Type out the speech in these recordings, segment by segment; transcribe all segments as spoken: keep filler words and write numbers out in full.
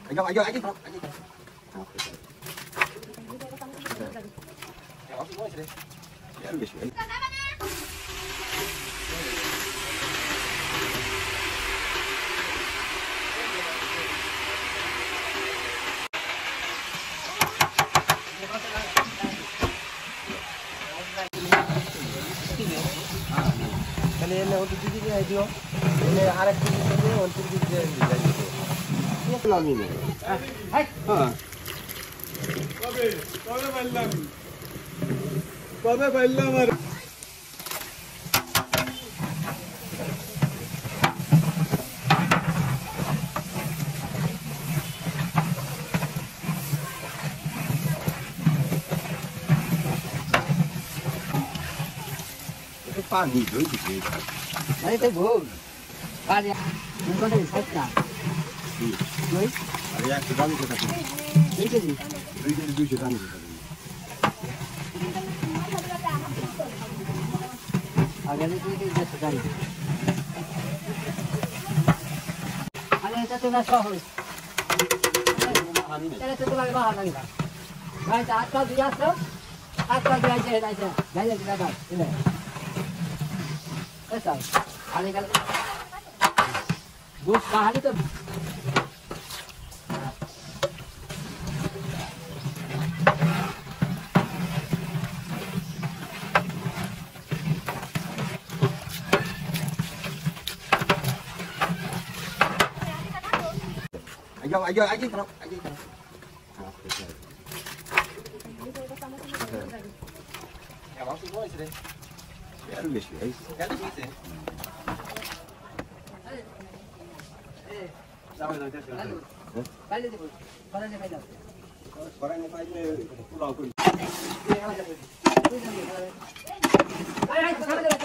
Ayo, ayo, ayo, ayo. Ini untuk gigi ni aja. Ini arah gigi ni untuk gigi ni aja. Ini pelan ini. Hai. Ha. Kabe, kabe bailam. Kabe bailam ar. Pani doi dikit. Nah itu bu, pani, bukan dari saya. Doi? Ada yang sedang kita tu. Doi jadi. Doi jadi doi sedang kita. Agar itu kita sedang. Ada yang satu nak sahur. Ada satu lagi bahan lagi. Baik, atas dia tu, atas dia je, aja, jaya kita dah. Ini. ऐसा आने का वो कहानी तो Ayo, ayo, ayo, terus, ayo, terus. Ya, masuk boleh sih. Ya, lu sih. Ya, lu sih. eh Sama dengan saya. kali itu kali ini kali Barang yang paling pulau pun. Hai hai sama dengan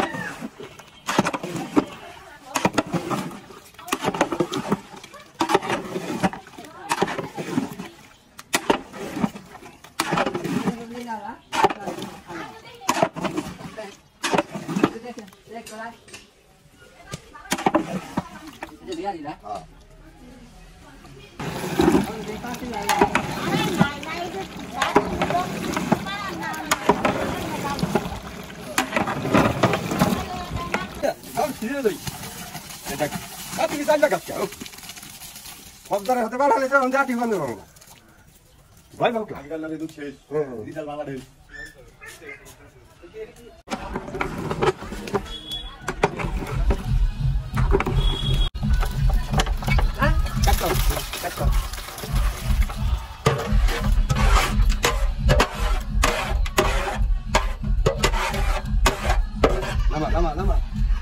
Tapi kita jaga jauh. Kalau hati malah lepas orang jadi mana orang. Baik baik. Agak lagi tu cek. Di dalam mana deh. Hah? Kacau, kacau. Lama, lama, lama.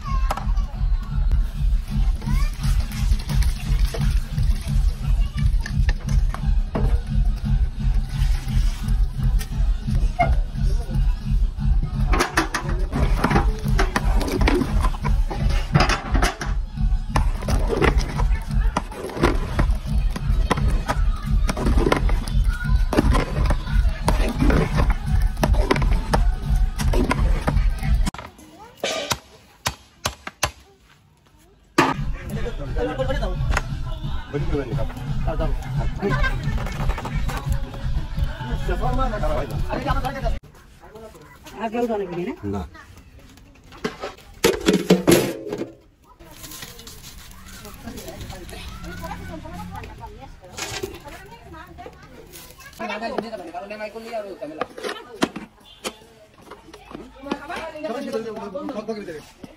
Betul ni kap. Tahu tahu. Siapa mana kalau aja? Ada apa saja tak? Agak udah lagi ni. Nah. Ada ini tak? Kalau dia mai kuliah tu kami lah. Coba kita lihat.